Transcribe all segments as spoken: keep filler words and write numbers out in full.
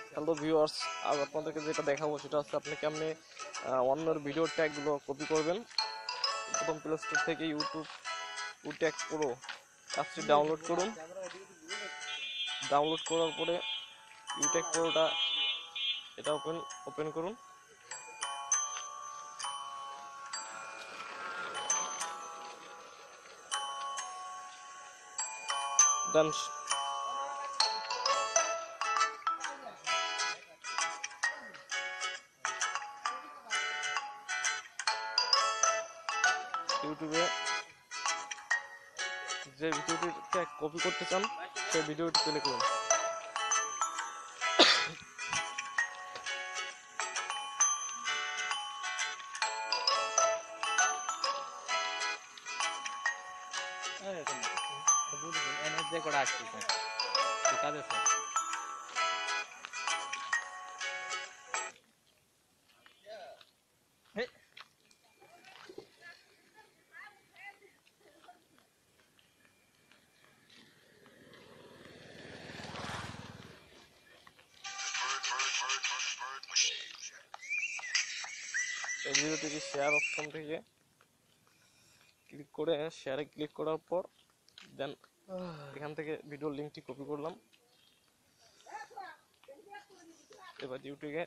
Hello viewers, আজ আপনাদেরকে যেটা দেখাবো সেটা হচ্ছে আপনি কেমনে অন্যের ভিডিও ট্যাগগুলো কপি করবেন। প্রথম প্লে স্টোর থেকে ইউটিউব ট্যাগ প্রো অ্যাপটি ডাউনলোড করুন। ডাউনলোড করার পরে ইউট্যাগ প্রোটা এটা ওপেন ওপেন করুন। দেন ইউটিউবে যে ভিডিওটি ট্যাগ কপি করতে চান সেই ভিডিওটি প্লে করুন। এই ভিডিওটিকে শেয়ার অপশন থেকে ক্লিক করে শেয়ারে ক্লিক করার পর দেন এখান থেকে ভিডিওর লিঙ্কটি কপি করলাম। এবার ইউটিউবে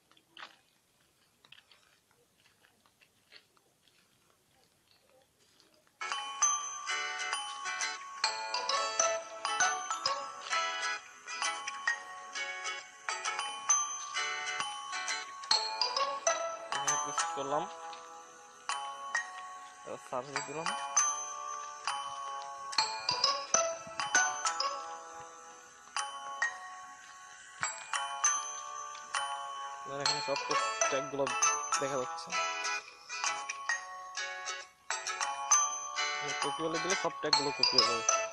প্রেস করলাম, সার্চ দিলাম। এখানে সব ট্যাগগুলো দেখা যাচ্ছে। কপি হলে দিলে সব ট্যাগগুলো কপি হয়ে যাবে।